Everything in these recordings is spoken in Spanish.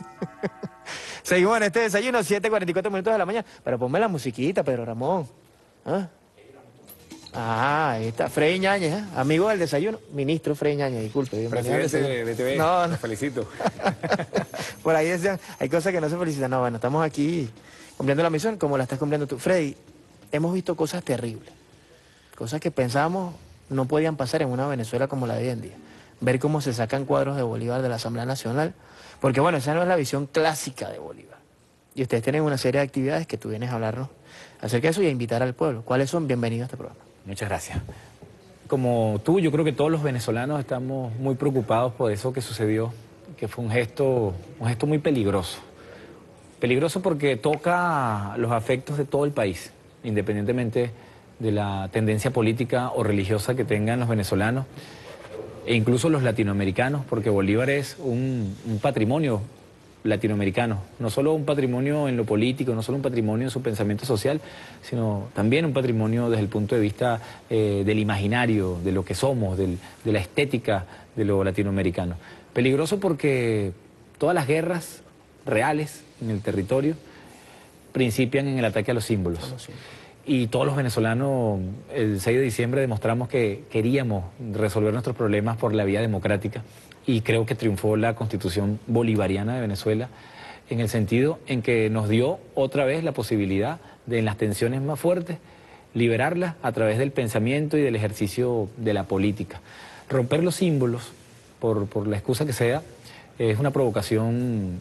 Seguimos en este desayuno, 7:44 de la mañana. Pero ponme la musiquita, Pedro Ramón. ¿Ah? Ahí está, Freddy Ñáñez, ¿eh? Amigo del desayuno. Ministro Freddy Ñáñez, disculpe. Bienvenido al Presidente desayuno. de TV, No, no. los felicito. Por ahí decían, hay cosas que no se felicitan. No, bueno, estamos aquí cumpliendo la misión como la estás cumpliendo tú. Freddy, hemos visto cosas terribles. Cosas que pensábamos no podían pasar en una Venezuela como la de hoy en día. Ver cómo se sacan cuadros de Bolívar de la Asamblea Nacional. Porque bueno, esa no es la visión clásica de Bolívar. Y ustedes tienen una serie de actividades que tú vienes a hablarnos acerca de eso y a invitar al pueblo. ¿Cuáles son? Bienvenidos a este programa. Muchas gracias. Como tú, yo creo que todos los venezolanos estamos muy preocupados por eso que sucedió, que fue un gesto muy peligroso. Peligroso porque toca los afectos de todo el país, independientemente de la tendencia política o religiosa que tengan los venezolanos e incluso los latinoamericanos, porque Bolívar es un patrimonio latinoamericano, no solo un patrimonio en lo político, no solo un patrimonio en su pensamiento social, sino también un patrimonio desde el punto de vista del imaginario, de lo que somos, de la estética de lo latinoamericano. Peligroso porque todas las guerras reales en el territorio principian en el ataque a los símbolos. Y todos los venezolanos el 6 de diciembre demostramos que queríamos resolver nuestros problemas por la vía democrática y creo que triunfó la Constitución Bolivariana de Venezuela en el sentido en que nos dio otra vez la posibilidad de en las tensiones más fuertes liberarlas a través del pensamiento y del ejercicio de la política. Romper los símbolos, por la excusa que sea, es una provocación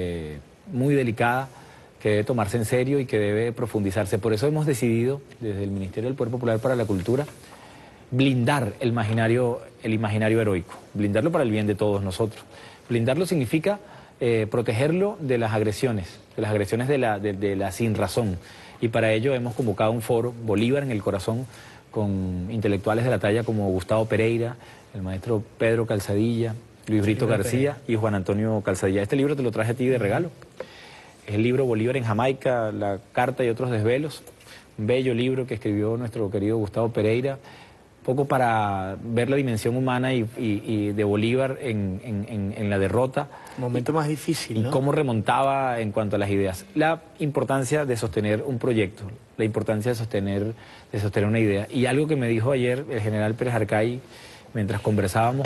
muy delicada que debe tomarse en serio y que debe profundizarse. Por eso hemos decidido, desde el Ministerio del Poder Popular para la Cultura, blindar el imaginario heroico, blindarlo para el bien de todos nosotros. Blindarlo significa protegerlo de las agresiones de la sinrazón. Y para ello hemos convocado un foro, Bolívar en el Corazón, con intelectuales de la talla como Gustavo Pereira, el maestro Pedro Calzadilla, Luis Brito García y Juan Antonio Calzadilla. Este libro te lo traje a ti de regalo. Es el libro Bolívar en Jamaica, la carta y otros desvelos. Un bello libro que escribió nuestro querido Gustavo Pereira, poco para ver la dimensión humana y de Bolívar en la derrota. Momento más difícil, ¿no? Y cómo remontaba en cuanto a las ideas. La importancia de sostener un proyecto, la importancia de sostener una idea. Y algo que me dijo ayer el general Pérez Arcay, mientras conversábamos,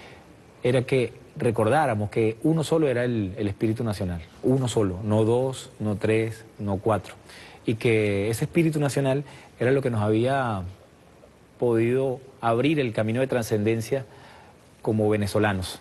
era que recordáramos que uno solo era el espíritu nacional, uno solo, no dos, no tres, no cuatro. Y que ese espíritu nacional era lo que nos había podido abrir el camino de trascendencia como venezolanos,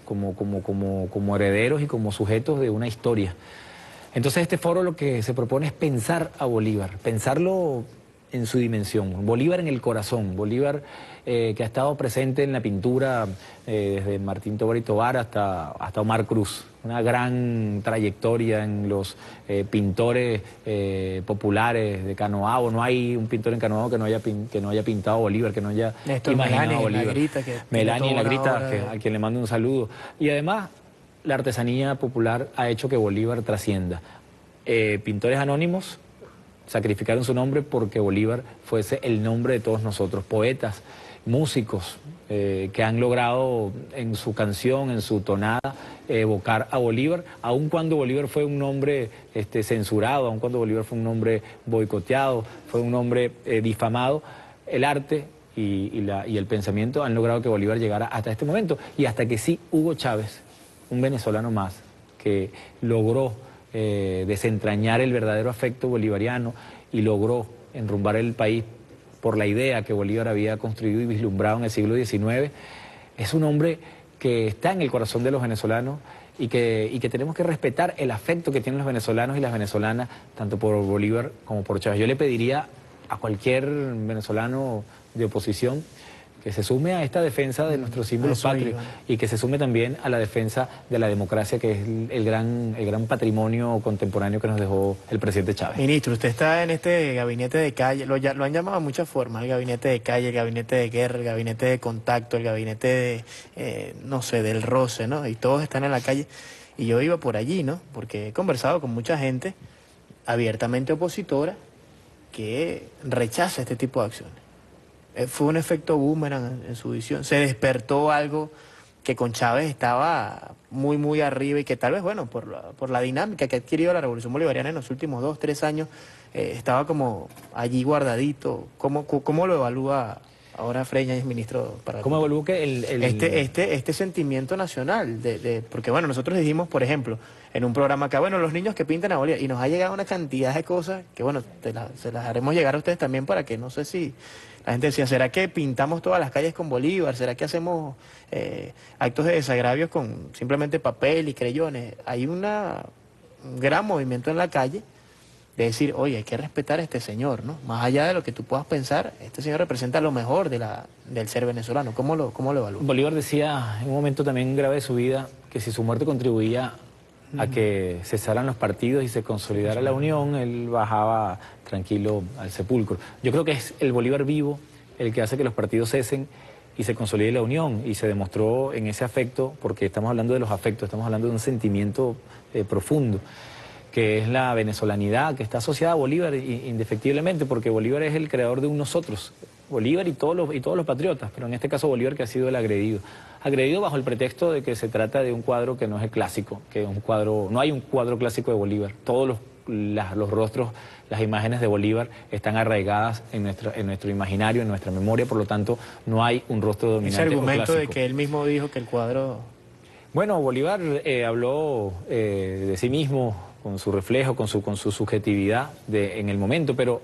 como herederos y como sujetos de una historia. Entonces este foro lo que se propone es pensar a Bolívar, pensarlo en su dimensión, Bolívar en el corazón, Bolívar que ha estado presente en la pintura desde Martín Tovar y Tovar hasta Omar Cruz, una gran trayectoria en los pintores populares de Canoabo. No hay un pintor en Canoabo que no haya pintado a Bolívar, que no haya imaginado a Bolívar. Melani en la Grita, a quien le mando un saludo. Y además la artesanía popular ha hecho que Bolívar trascienda. Pintores anónimos sacrificaron su nombre porque Bolívar fuese el nombre de todos nosotros. Poetas, músicos que han logrado en su canción, en su tonada, evocar a Bolívar, aun cuando Bolívar fue un nombre censurado, aun cuando Bolívar fue un nombre boicoteado, fue un nombre difamado. El arte y el pensamiento han logrado que Bolívar llegara hasta este momento y hasta que sí Hugo Chávez, un venezolano más, que logró desentrañar el verdadero afecto bolivariano y logró enrumbar el país por la idea que Bolívar había construido y vislumbrado en el siglo XIX, es un hombre que está en el corazón de los venezolanos y que tenemos que respetar el afecto que tienen los venezolanos y las venezolanas, tanto por Bolívar como por Chávez. Yo le pediría a cualquier venezolano de oposición que se sume a esta defensa de nuestros símbolos patrios y que se sume también a la defensa de la democracia, que es el gran patrimonio contemporáneo que nos dejó el presidente Chávez. Ministro, usted está en este gabinete de calle, lo han llamado de muchas formas, el gabinete de calle, el gabinete de guerra, el gabinete de contacto, el gabinete de, no sé, del roce, ¿no? Y todos están en la calle. Y yo iba por allí, ¿no? Porque he conversado con mucha gente abiertamente opositora que rechaza este tipo de acciones. Fue un efecto boomerang en su visión. Se despertó algo que con Chávez estaba muy, muy arriba y que tal vez, bueno, por la dinámica que ha adquirido la Revolución Bolivariana en los últimos 2, 3 años, estaba como allí guardadito. ¿Cómo lo evalúa ahora Frei Ñáñez, ministro para la ¿Cómo Cultura? evalúo que Este sentimiento nacional, porque bueno, nosotros dijimos, por ejemplo, en un programa acá, bueno, los niños que pintan a Bolívar, y nos ha llegado una cantidad de cosas que bueno, se las haremos llegar a ustedes también para que no sé si la gente decía, ¿será que pintamos todas las calles con Bolívar? ¿Será que hacemos actos de desagravios con simplemente papel y creyones? Hay un gran movimiento en la calle de decir, oye, hay que respetar a este señor, ¿no? Más allá de lo que tú puedas pensar, este señor representa lo mejor del ser venezolano. ¿Cómo lo evalúas? Bolívar decía en un momento también grave de su vida que si su muerte contribuía a que cesaran los partidos y se consolidara la unión, él bajaba tranquilo al sepulcro. Yo creo que es el Bolívar vivo el que hace que los partidos cesen y se consolide la unión, y se demostró en ese afecto, porque estamos hablando de los afectos, estamos hablando de un sentimiento profundo, que es la venezolanidad, que está asociada a Bolívar indefectiblemente, porque Bolívar es el creador de un nosotros, Bolívar y todos los patriotas, pero en este caso Bolívar, que ha sido el agredido bajo el pretexto de que se trata de un cuadro que no es el clásico, que es un cuadro, no hay un cuadro clásico de Bolívar, todos los rostros, las imágenes de Bolívar están arraigadas en nuestro imaginario, en nuestra memoria, por lo tanto no hay un rostro dominante. Ese o argumento de clásico. que él mismo dijo que el cuadro... Bueno, Bolívar habló de sí mismo, con su reflejo, con su subjetividad en el momento, pero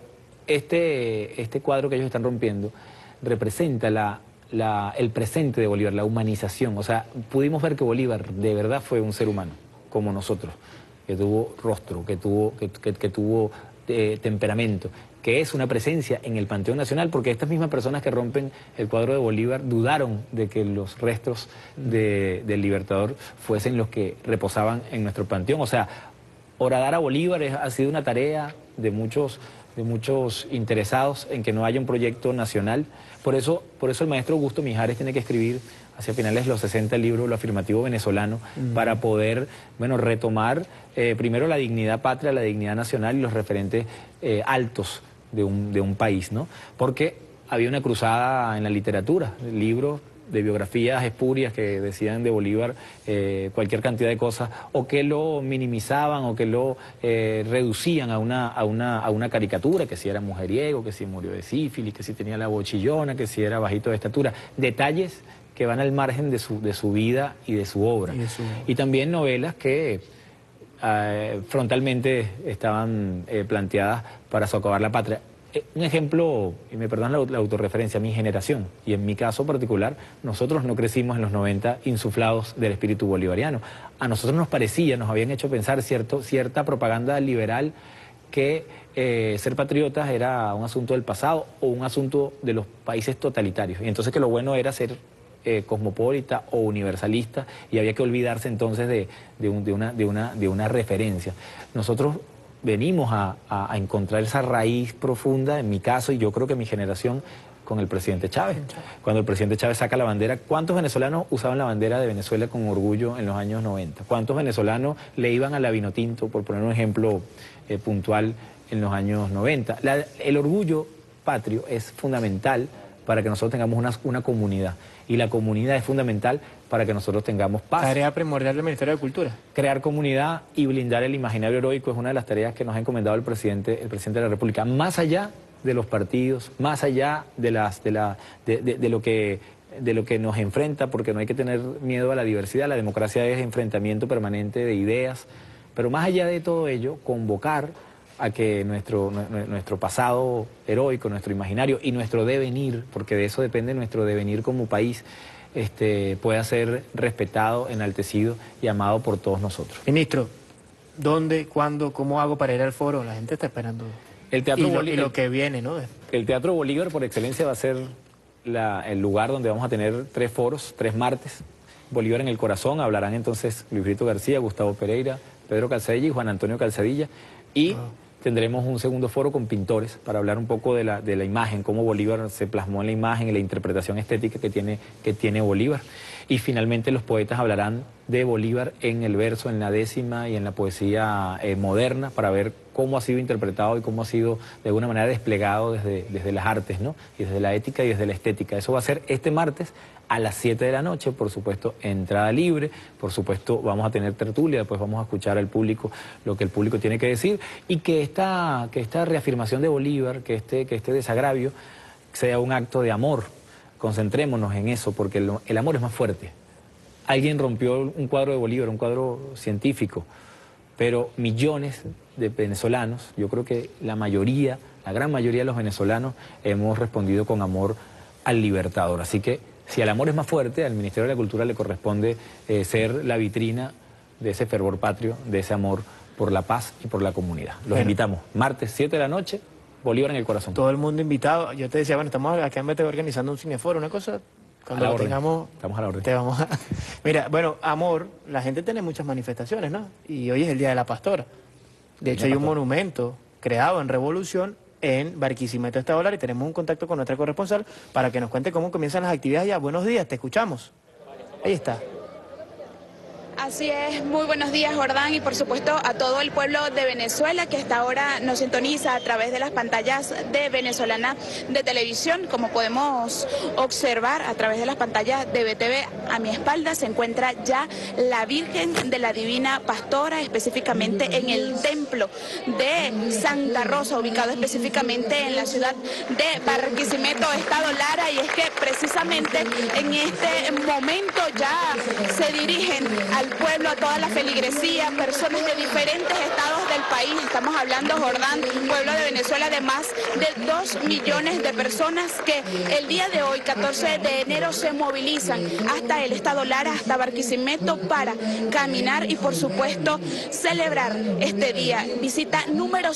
este cuadro que ellos están rompiendo representa el presente de Bolívar, la humanización. O sea, pudimos ver que Bolívar de verdad fue un ser humano, como nosotros, que tuvo rostro, que tuvo temperamento, que es una presencia en el Panteón Nacional, porque estas mismas personas que rompen el cuadro de Bolívar dudaron de que los restos del Libertador fuesen los que reposaban en nuestro panteón. O sea, horadar a Bolívar ha sido una tarea de muchos interesados en que no haya un proyecto nacional. Por eso el maestro Augusto Mijares tiene que escribir hacia finales de los 60 el libro Lo Afirmativo Venezolano, para poder, bueno, retomar primero la dignidad patria, la dignidad nacional y los referentes altos de un país, ¿no? Porque había una cruzada en la literatura, libros de biografías espurias que decían de Bolívar cualquier cantidad de cosas, o que lo minimizaban, o que lo reducían a una caricatura, que si era mujeriego, que si murió de sífilis, que si tenía la bochillona, que si era bajito de estatura, detalles que van al margen de su vida y de su obra. Y también novelas que frontalmente estaban planteadas para socavar la patria. Un ejemplo, y me perdonan la autorreferencia, mi generación, y en mi caso particular, nosotros no crecimos en los 90 insuflados del espíritu bolivariano. A nosotros nos parecía, nos habían hecho pensar cierta propaganda liberal que ser patriotas era un asunto del pasado o un asunto de los países totalitarios. Y entonces que lo bueno era ser cosmopolita o universalista, y había que olvidarse entonces de una referencia. Nosotros venimos a encontrar esa raíz profunda, en mi caso, y yo creo que mi generación, con el presidente Chávez. Cuando el presidente Chávez saca la bandera, ¿cuántos venezolanos usaban la bandera de Venezuela con orgullo en los años 90? ¿Cuántos venezolanos le iban a la Vinotinto, por poner un ejemplo puntual, en los años 90? El orgullo patrio es fundamental para que nosotros tengamos una comunidad, y la comunidad es fundamental para que nosotros tengamos paz. Tarea primordial del Ministerio de Cultura. Crear comunidad y blindar el imaginario heroico es una de las tareas que nos ha encomendado el presidente de la República, más allá de los partidos, más allá de lo que nos enfrenta, porque no hay que tener miedo a la diversidad. La democracia es enfrentamiento permanente de ideas, pero más allá de todo ello, convocar a que nuestro pasado heroico, nuestro imaginario y nuestro devenir, porque de eso depende nuestro devenir como país, pueda ser respetado, enaltecido y amado por todos nosotros. Ministro, ¿dónde, cuándo, cómo hago para ir al foro? La gente está esperando. El Teatro y lo que viene, ¿no? El Teatro Bolívar, por excelencia, va a ser el lugar donde vamos a tener 3 foros, 3 martes. Bolívar en el corazón, hablarán entonces Luis Brito García, Gustavo Pereira, Pedro Calzadilla y Juan Antonio Calzadilla. Y tendremos un segundo foro con pintores para hablar un poco de la imagen, cómo Bolívar se plasmó en la imagen y la interpretación estética que tiene Bolívar. Y finalmente los poetas hablarán de Bolívar en el verso, en la décima y en la poesía moderna, para ver cómo ha sido interpretado y cómo ha sido de alguna manera desplegado desde las artes, ¿no? Y desde la ética y desde la estética. Eso va a ser este martes a las 7 de la noche, por supuesto, entrada libre, por supuesto vamos a tener tertulia, después vamos a escuchar al público lo que el público tiene que decir, y que esta reafirmación de Bolívar, que este desagravio sea un acto de amor. Concentrémonos en eso, porque el amor es más fuerte. Alguien rompió un cuadro de Bolívar, un cuadro científico, pero millones de venezolanos, yo creo que la gran mayoría de los venezolanos hemos respondido con amor al Libertador. Así que si el amor es más fuerte, al Ministerio de la Cultura le corresponde ser la vitrina de ese fervor patrio, de ese amor por la paz y por la comunidad. Los invitamos, martes 7 de la noche, Bolívar en el corazón. Todo el mundo invitado. Yo te decía, bueno, estamos acá en BTV organizando un cineforo, una cosa. Cuando lo tengamos, estamos a la orden. Te vamos a... Mira, bueno, amor, la gente tiene muchas manifestaciones, ¿no? Y hoy es el Día de la Pastora. De hecho, hay un monumento creado en Revolución en Barquisimeto, Estado Lara, y tenemos un contacto con nuestra corresponsal para que nos cuente cómo comienzan las actividades ya. Buenos días, te escuchamos. Ahí está. Así es, muy buenos días, Jordán, y por supuesto a todo el pueblo de Venezuela que hasta ahora nos sintoniza a través de las pantallas de Venezolana de Televisión. Como podemos observar a través de las pantallas de BTV, a mi espalda se encuentra ya la Virgen de la Divina Pastora, específicamente en el templo de Santa Rosa, ubicado específicamente en la ciudad de Barquisimeto, Estado Lara, y es que precisamente en este momento ya se dirigen al pueblo, a toda la feligresía, personas de diferentes estados del país. Estamos hablando, Jordán, pueblo de Venezuela, de más de 2 millones de personas que el día de hoy, 14 de enero, se movilizan hasta el Estado Lara, hasta Barquisimeto, para caminar y, por supuesto, celebrar este día. Visita número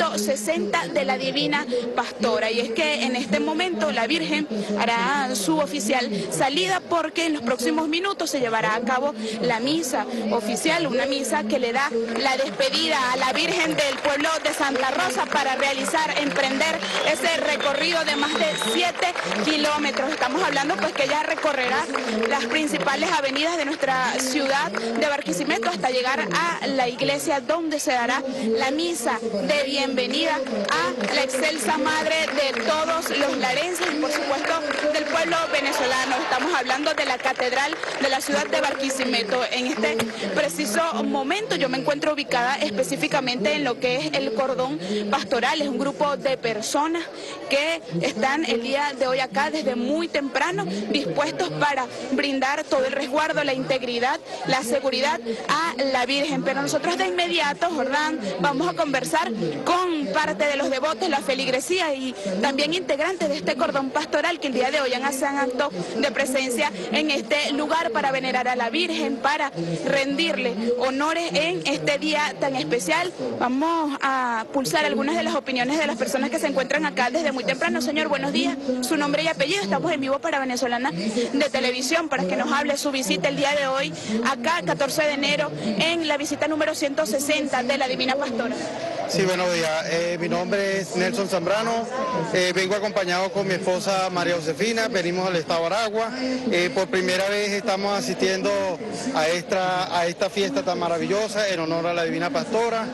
160 de la Divina Pastora. Y es que en este momento la Virgen hará su oficial salida, porque en los próximos minutos se llevará a cabo la misa oficial, una misa que le da la despedida a la Virgen del pueblo de Santa Rosa para emprender ese recorrido de más de 7 kilómetros. Estamos hablando pues que ella recorrerá las principales avenidas de nuestra ciudad de Barquisimeto hasta llegar a la iglesia donde se dará la misa de bienvenida a la excelsa madre de todos los larenses y por supuesto del pueblo venezolano. Estamos hablando de la catedral de la ciudad de Barquisimeto. En este preciso momento yo me encuentro ubicada específicamente en lo que es el cordón pastoral. Es un grupo de personas que están el día de hoy acá desde muy temprano, dispuestos para brindar todo el resguardo, la integridad, la seguridad a la Virgen. Pero nosotros de inmediato, Jordán, vamos a conversar con parte de los devotos, la feligresía y también integrantes de este cordón pastoral que el día de hoy hacen acto de presencia en este lugar para venerar a la Virgen, para rendirle honores en este día tan especial. Vamos a pulsar algunas de las opiniones de las personas que se encuentran acá desde muy temprano. Señor, buenos días. Su nombre y apellido. Estamos en vivo para Venezolana de Televisión para que nos hable su visita el día de hoy acá, 14 de enero, en la visita número 160 de la Divina Pastora. Sí, buenos días. Mi nombre es Nelson Zambrano. Vengo acompañado con mi esposa María Josefina. Venimos al estado Aragua. Por primera vez estamos asistiendo a esta fiesta tan maravillosa en honor a la Divina Pastora.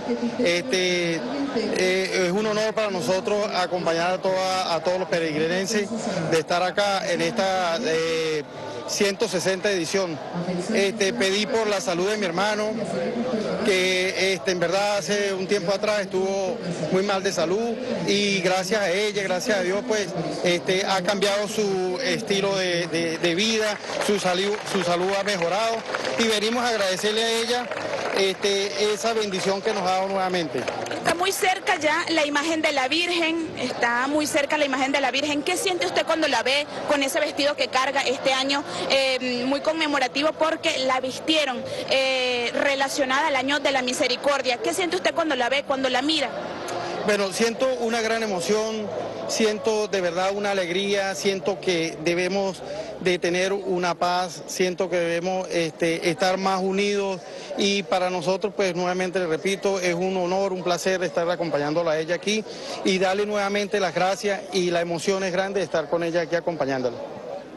Es un honor para nosotros acompañar a todos los peregrinenses de estar acá en esta 160 edición. Pedí por la salud de mi hermano, que en verdad hace un tiempo atrás estuvo muy mal de salud y gracias a ella, gracias a Dios, pues ha cambiado su estilo de vida, su salud ha mejorado y venimos a agradecerle a ella esa bendición que nos ha dado nuevamente. Está muy cerca ya la imagen de la Virgen, está muy cerca la imagen de la Virgen. ¿Qué siente usted cuando la ve con ese vestido que carga este año muy conmemorativo porque la vistieron relacionada al año de la misericordia? ¿Qué siente usted cuando la ve, cuando la mira? Bueno, siento una gran emoción, siento de verdad una alegría, siento que debemos de tener una paz, siento que debemos estar más unidos y para nosotros, pues nuevamente le repito, es un honor, un placer estar acompañándola a ella aquí y darle nuevamente las gracias y la emoción es grande de estar con ella aquí acompañándola.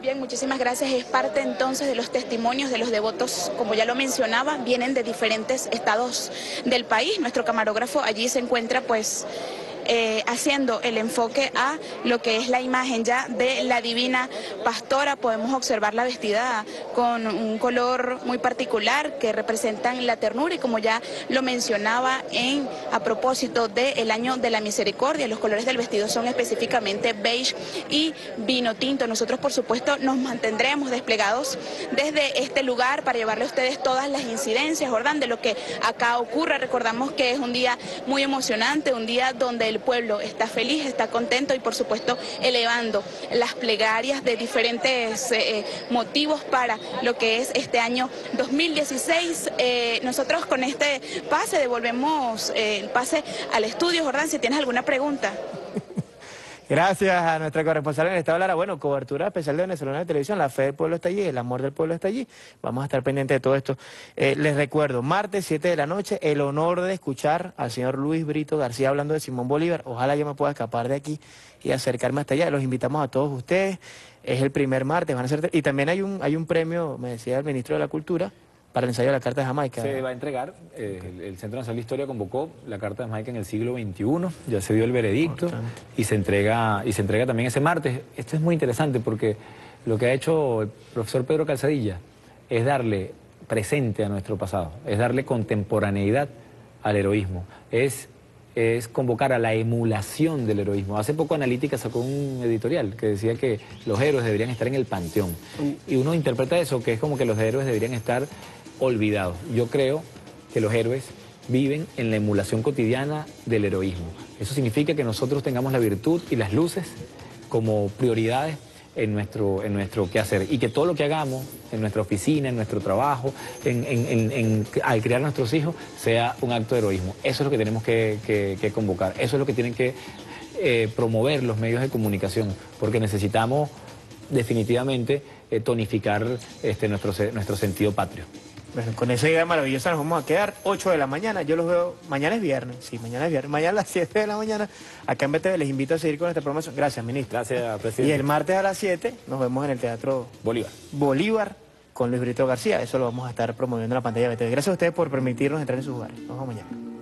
Bien, muchísimas gracias. Es parte entonces de los testimonios de los devotos, como ya lo mencionaba, vienen de diferentes estados del país. Nuestro camarógrafo allí se encuentra pues haciendo el enfoque a lo que es la imagen ya de la Divina Pastora. Podemos observarla vestida con un color muy particular que representan la ternura y, como ya lo mencionaba a propósito del año de la misericordia, los colores del vestido son específicamente beige y vino tinto. Nosotros, por supuesto, nos mantendremos desplegados desde este lugar para llevarle a ustedes todas las incidencias, Jordán, de lo que acá ocurre. Recordamos que es un día muy emocionante, un día donde el pueblo está feliz, está contento y, por supuesto, elevando las plegarias de diferentes motivos para lo que es este año 2016. Nosotros con este pase devolvemos el pase al estudio. Jordán, si tienes alguna pregunta. Gracias a nuestra corresponsal en el Estado Lara. Bueno, cobertura especial de Venezolana de Televisión. La fe del pueblo está allí, el amor del pueblo está allí. Vamos a estar pendientes de todo esto. Les recuerdo, martes 7 de la noche, el honor de escuchar al señor Luis Brito García hablando de Simón Bolívar. Ojalá yo me pueda escapar de aquí y acercarme hasta allá. Los invitamos a todos ustedes. Es el primer martes, van a ser... Y también hay un premio, me decía el ministro de la Cultura, para el ensayo de la Carta de Jamaica. Se va a entregar, el Centro Nacional de Historia convocó la Carta de Jamaica en el siglo XXI, ya se dio el veredicto y se entrega también ese martes. Esto es muy interesante porque lo que ha hecho el profesor Pedro Calzadilla es darle presente a nuestro pasado, es darle contemporaneidad al heroísmo, es convocar a la emulación del heroísmo. Hace poco Analítica sacó un editorial que decía que los héroes deberían estar en el panteón. Y uno interpreta eso, que es como que los héroes deberían estar olvidados. Yo creo que los héroes viven en la emulación cotidiana del heroísmo. Eso significa que nosotros tengamos la virtud y las luces como prioridades en nuestro quehacer, y que todo lo que hagamos en nuestra oficina, en nuestro trabajo, al criar a nuestros hijos, sea un acto de heroísmo. Eso es lo que tenemos que convocar, eso es lo que tienen que promover los medios de comunicación, porque necesitamos definitivamente tonificar nuestro sentido patrio. Bueno, con esa idea maravillosa nos vamos a quedar. 8 de la mañana, yo los veo, mañana es viernes, sí, mañana es viernes, mañana a las 7 de la mañana, acá en BTV les invito a seguir con esta promoción. Gracias, ministro. Gracias, presidente. Y el martes a las 7 nos vemos en el Teatro Bolívar con Luis Brito García, eso lo vamos a estar promoviendo en la pantalla de BTV. Gracias a ustedes por permitirnos entrar en sus hogares. Nos vemos mañana.